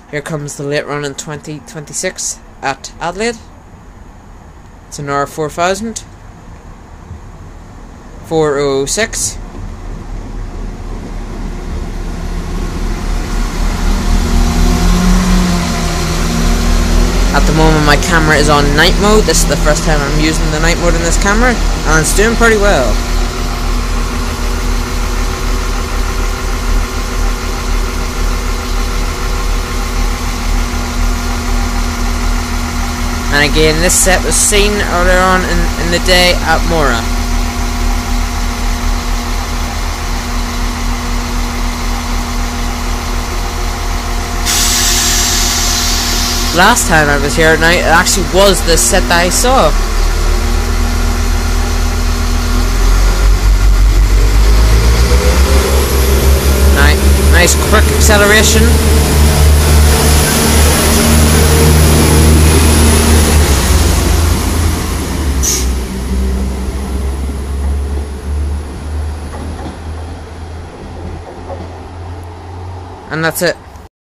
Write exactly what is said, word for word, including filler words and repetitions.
Here comes the late run in twenty twenty-six at Adelaide. It's an hour four thousand. four oh six. At the moment my camera is on night mode. This is the first time I'm using the night mode in this camera, and it's doing pretty well. And again, this set was seen earlier on in, in the day at Mora. Last time I was here, now it actually was the set that I saw. Nice, nice quick acceleration. And that's it.